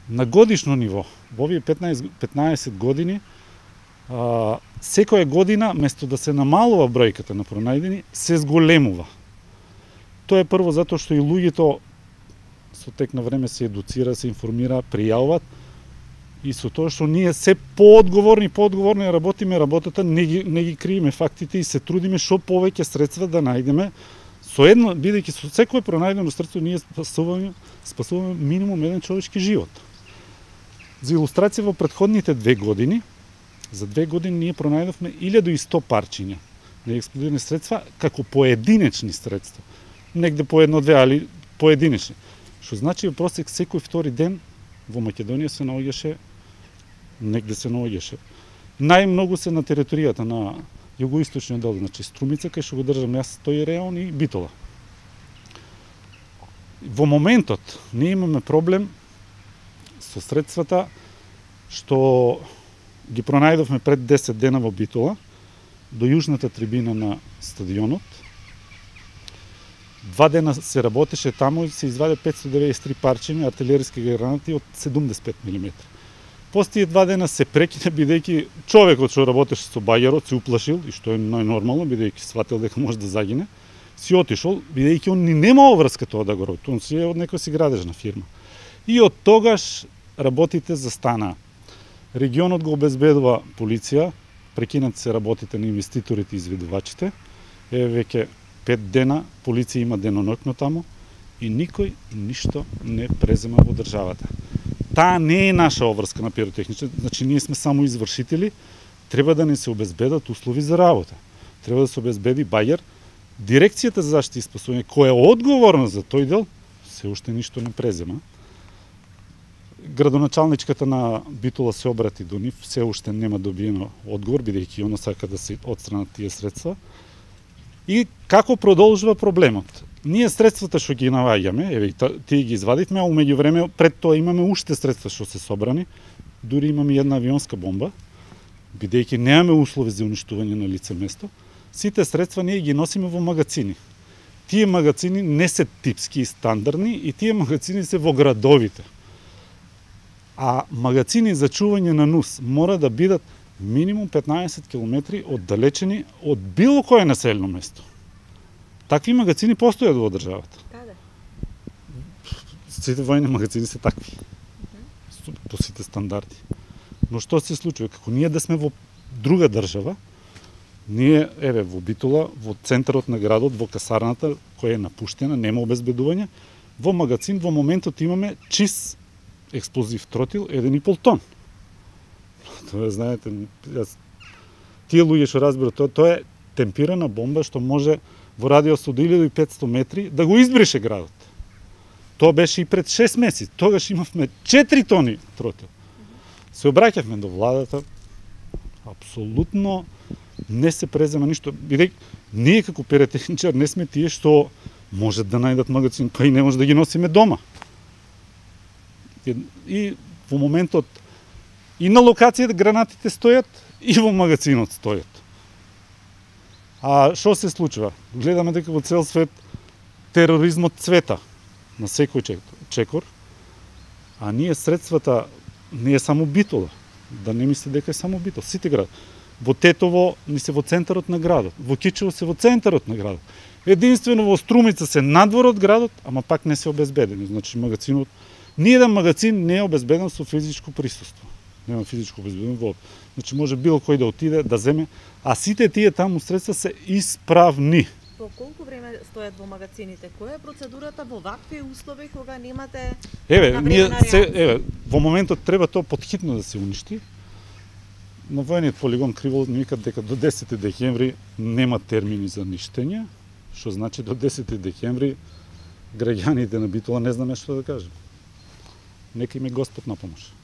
На годишно ниво, во овие 15 години, секоја година, место да се намалува бројката на пронајдени, се зголемува. Тоа е прво затоа што и луѓето со тек на време се едуцира, се информира, пријавуваат, и со тоа што ние се поодговорни работиме работата, не ги криеме фактите и се трудиме што повеќе средства да најдеме. Со едно, бидејќи со секое пронајдено средство ние спасуваме минимум еден човечки живот. За илустрација, во претходните 2 години, за 2 години ние пронајдовме 1100 парчиња на експлодирани средства како поединечни средства. Негде по едно-две, али поединечни. Што значи во просек секој втори ден во Македонија се наоѓаше, негде се наоѓаше. Најмногу се на територијата на југоисточниот дел, значи Струмица, кај што го држам јас тој реон, и Битола. Во моментот ние имаме проблем со средствата што ги пронајдовме пред 10 дена во Битола, до јужната трибина на стадионот. 2 дена се работеше таму и се изваде 593 парчиња артилериски гранати од 75 мм. После тие 2 дена се прекине, бидејќи човекот што работеше со бајерот се уплашил, и што е најнормално, бидејќи сватил дека може да загине, си отишол, бидејќи он ни немало врска тоа да го работи, он си е од некоја си градежна фирма. И од тогаш работите застанаа. Регионот го обезбедува полиција, прекинат се работите на инвеститорите и изведувачите. Веќе 5 дена полиција има деноноќно таму и никој ништо не презема во државата. Таа не е наша обврска на пиротехничар, значи ние сме само извршители, треба да не се обезбедат услови за работа. Треба да се обезбеди бајер. Дирекцијата за заштита и спасување, која е одговорна за тој дел, се уште ништо не презема. Градоначалничката на Битола се обрати до нив, се уште нема добиено одговор, бидејќи она сака да се отстранат тие средства. И како продолжува проблемот? Ние средствата што ги наваѓаме, еве тие ги извадивме, а меѓувреме пред тоа имаме уште средства што се собрани, дури имаме една авионска бомба, бидејќи немаме услови за уништување на лице место. Сите средства ние ги носиме во магацини. Тие магацини не се типски и стандардни, и тие магацини се во градовите. А магацини за чување на НУС мора да бидат минимум 15 километри оддалечени од било кое населено место. Такви магацини постојат во државата. Каде? Сите војни магацини се такви. По сите стандарди. Но што се случува? Како ние да сме во друга држава, ние, еве, во Битола, во центарот на градот, во касарната, која е напуштена, нема обезбедување, во магацин во моментот имаме чист експлозив тротил 1,5 тон. Тоа, знаете, тие луѓе што разберат, тоа е темпирана бомба што може во радиус од 1500 метри да го избрише градот. Тоа беше и пред 6 месеци. Тогаш имавме 4 тони тротил. Се обраќавме до владата, апсолутно не се презема ништо. Бидејќи ние како пиротехничар не сме тие што можат да најдат магацин, па и не може да ги носиме дома. И во моментот и на локацијата гранатите стојат, и во магазинот стојат. А што се случува? Гледаме дека во цел свет тероризмот цвета на секој чекор, а ние средствата не е само Битола, да не мисли дека е само Битола, сите гради. Во Тетово ни се во центарот на градот, во Кичево се во центарот на градот. Единствено во Струмица се надвор од градот, ама пак не се обезбедени. Значи магазинот, ниеден магазин не е обезбеден со физичко присуство. Нема физичко обезбедено во. Значи може било кој да отиде, да земе, а сите тие таму средства се исправни. По колку време стојат во магазините? Која е процедурата во вакви услови кога немате во моментот треба тоа потхитно да се уништи. На војниот полигон Кривол ни викат дека до 10 декември нема термини за ништење, што значи до 10 декември граѓаните на Битола не знаме што да кажем. Нека им е Господ на помош.